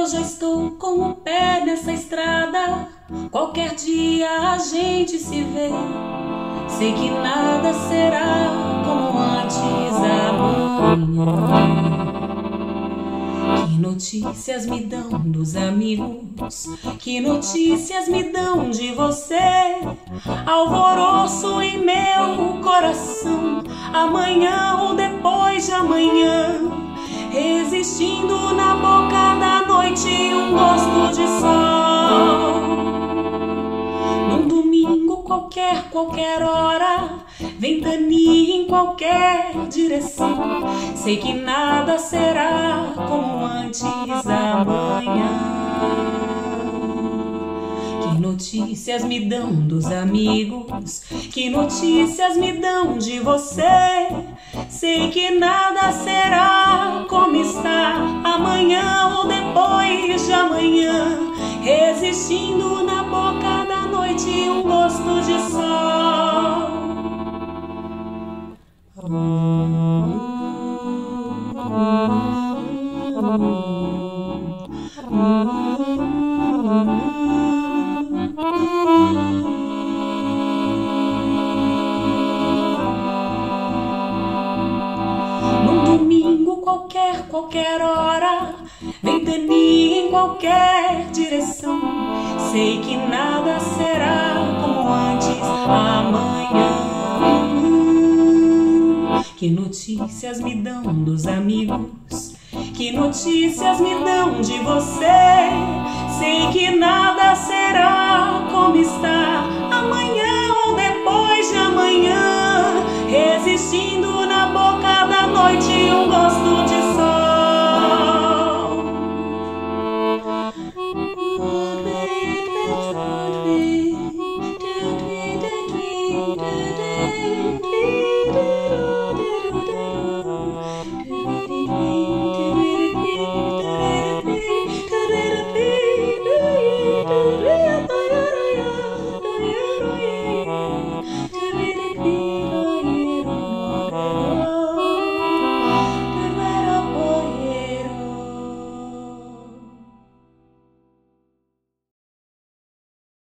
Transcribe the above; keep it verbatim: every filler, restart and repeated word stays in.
Eu já estou com o pé nessa estrada. Qualquer dia a gente se vê. Sei que nada será como antes amanhã. Que notícias me dão dos amigos? Que notícias me dão de você? Alvoroço em meu coração, amanhã ou depois de amanhã, resistindo na boca da noite um gosto de sol. Num domingo qualquer, qualquer hora, ventania em qualquer direção. Sei que nada será como antes amanhã. Que notícias me dão dos amigos? Que notícias me dão de você? Sei que nada será como está, amanhã ou depois de amanhã, resistindo na boca da noite um gosto de sol. Num domingo qualquer, qualquer hora, ventania em qualquer direção, sei que nada será como antes amanhã. Que notícias me dão dos amigos? Que notícias me dão de você? Sei que nada será como está, amanhã ou depois de amanhã, resistindo na boca da noite um gosto de sol. To be